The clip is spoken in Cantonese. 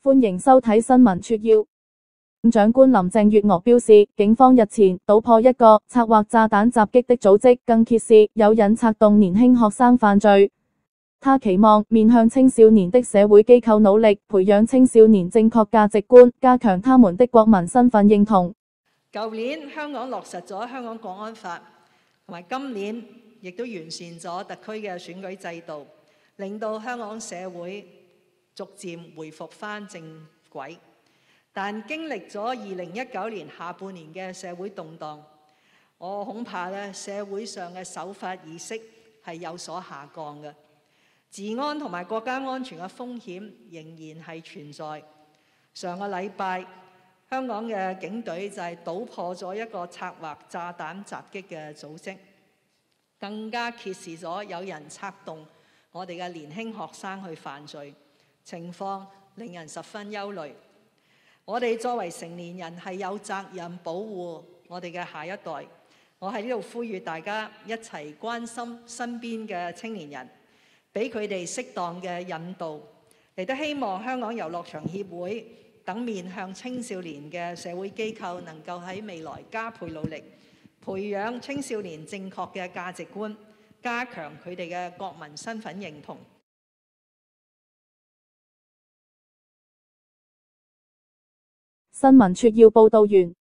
歡迎收睇新聞撮要。長官林鄭月娥表示，警方日前搗破一個策劃炸彈襲擊的組織，更揭示有人策動年輕學生犯罪。他期望面向青少年的社會機構努力，培養青少年正確價值觀，加強他們的國民身份認同。 舊年香港落實咗香港國安法，同埋今年亦都完善咗特區嘅選舉制度，令到香港社會逐漸回復返正軌。但經歷咗2019年下半年嘅社會動盪，我恐怕社會上嘅守法意識係有所下降嘅，治安同埋國家安全嘅風險仍然係存在。上個禮拜，香港嘅警隊就係搗破咗一個策劃炸彈襲擊嘅組織，更加揭示咗有人策動我哋嘅年輕學生去犯罪，情況令人十分憂慮。我哋作為成年人係有責任保護我哋嘅下一代。我喺呢度呼籲大家一齊關心身邊嘅青年人，俾佢哋適當嘅引導。亦都希望香港遊樂場協會等面向青少年嘅社會機構能夠喺未來加倍努力，培養青少年正確嘅價值觀，加強佢哋嘅國民身份認同。 新聞撮要報道完。